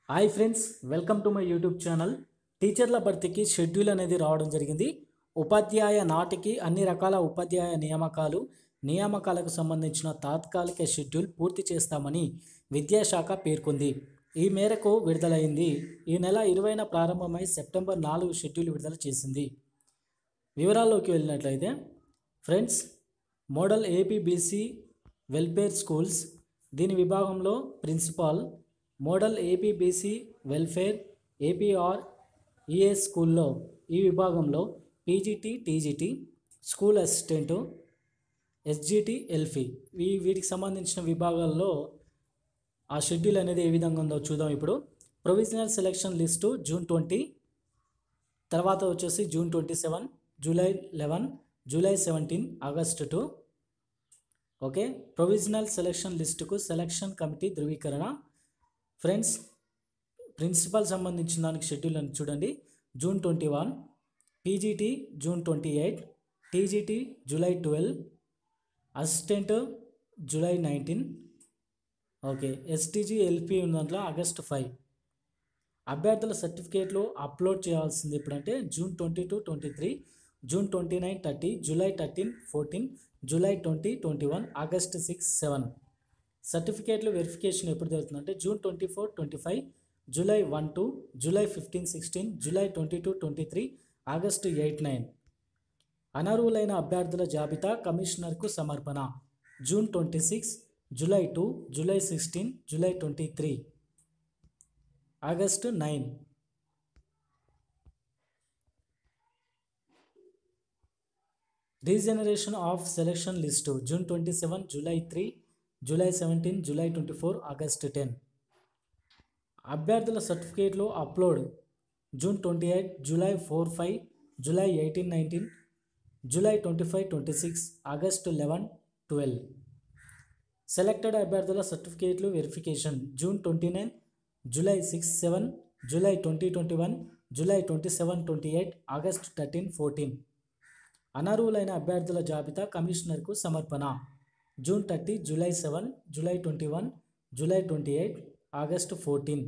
Hi friends, welcome to my YouTube channel. టీచర్ల భర్తీకి schedule అనేది రావడం జరిగింది. ఉపాధ్యాయ నాటికి అన్ని రకాల ఉపాధ్యాయ నియామకాలకు సంబంధించిన తాత్కాలిక షెడ్యూల్ పూర్తి చేస్తామని విద్యాశాఖ పేర్కొంది. ఈ మేరకు విడుదలైంది. ఈ నెల 20న ప్రారంభమై సెప్టెంబర్ 4 షెడ్యూల్ విడుదల చేసింది. వివరాల్లోకి వెళ్ళినట్లయితే friends, model APBC welfare schools దీని విభాగంలో principal, model APBC welfare APR ES స్కూల్లో ఈ విభాగంలో PGT, TGT, school assistant, SGT, LP వీటికి సంబంధించిన విభాగాల్లో ఆ షెడ్యూల్ అనేది ఏ విధంగా ఉందో చూద్దాం. ఇప్పుడు ప్రొవిజనల్ సెలక్షన్ లిస్టు జూన్ 20, తర్వాత వచ్చేసి June 27, July 11, July 17, August 2. Okay, provisional selection లిస్టుకు సెలక్షన్ కమిటీ ధృవీకరణ. ఫ్రెండ్స్, ప్రిన్సిపల్ సంబంధించిన దానికి షెడ్యూల్ అని చూడండి. June 21, PGT June 28, TGT July 12, assistant July 19. Okay, STG LP ఉన్న దాంట్లో ఆగస్ట్ 5. అభ్యర్థుల సర్టిఫికేట్లు అప్లోడ్ చేయాల్సింది ఎప్పుడంటే June 22, 23, June 29, 30, July 13, 14, July 20, 21, August 6, 7. సర్టిఫికేట్లు వెరిఫికేషన్ ఎప్పుడు జరుగుతుందంటే June 24, 25, July 1, 2, July 15, 16, July 22, 23, August 8, 9. అనర్హులైన అభ్యర్థుల జాబితా కమిషనర్కు సమర్పణ June 26, July 2, July 16, July 23, August 9. Regeneration of selection list June 27, July 3, July 17, July 24, August 10. అభ్యర్థుల సర్టిఫికేట్లు upload June 28, July 4, 5, July 18, 19, July 25, 26, August 11, 12. Selected అభ్యర్థుల సర్టిఫికేట్లు verification June 29, July 6, 7, July 20, 21, July 27, 28, August 13, 14. అనర్హులైన అభ్యర్థుల జాబితా కమిషనర్కు సమర్పణ June 30, July 7, July 21, July 28, August 14.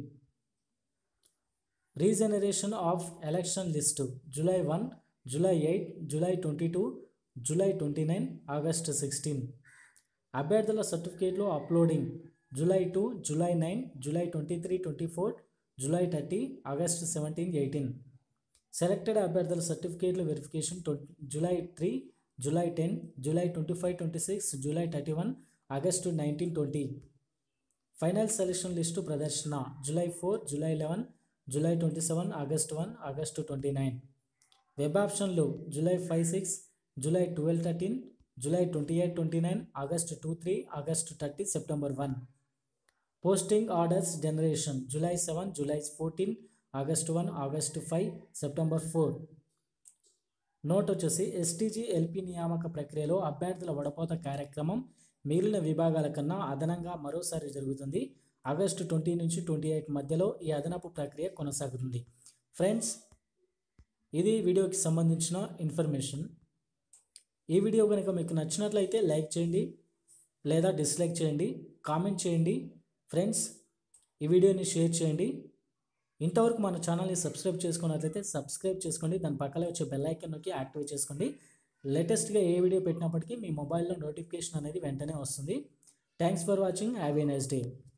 Regeneration of election list July 1, July 8, July 22, July 29, August 16. అభ్యర్థుల సర్టిఫికేట్లు uploading July 2, July 9, July 23, 24, July 30, August 17, 18. Selected అభ్యర్థుల సర్టిఫికేట్ల verification July 3, July 10, July 25, 26, July 31, August 19, 20. Final selection list ప్రదర్శన July 4, July 11, July 27, August 1, August 29. Web ఆప్షన్లు July 5, 6, July 12, 13, July 28, 29, August 2, 3, August 30, September 1. Posting orders generation July 7, July 14, August 1, August 5, September 4. Note వచ్చేసి STG LP నియామక ప్రక్రియలో అభ్యర్థుల వడపోత కార్యక్రమం మిగిలిన విభాగాల కన్నా అదనంగా మరోసారి జరుగుతుంది. ఆగస్టు 20 నుంచి 28 మధ్యలో ఈ అదనపు ప్రక్రియ కొనసాగుతుంది. ఫ్రెండ్స్, ఇది వీడియోకి సంబంధించిన ఇన్ఫర్మేషన్. ఈ వీడియో కనుక మీకు నచ్చినట్లయితే లైక్ చేయండి లేదా డిస్లైక్ చేయండి, కామెంట్ చేయండి. ఫ్రెండ్స్, ఈ వీడియోని షేర్ చేయండి. ఇంతవరకు మన ఛానల్ని సబ్స్క్రైబ్ చేసుకున్నట్లయితే సబ్స్క్రైబ్ చేసుకోండి. దాని పక్కనే వచ్చే బెల్ ఐకాన్ నొక్కి యాక్టివేట్ చేసుకోండి. లేటెస్ట్గా ఏ వీడియో పెట్టినప్పటికీ మీ మొబైల్లో నోటిఫికేషన్ అనేది వెంటనే వస్తుంది. Thanks for watching. Have a nice day.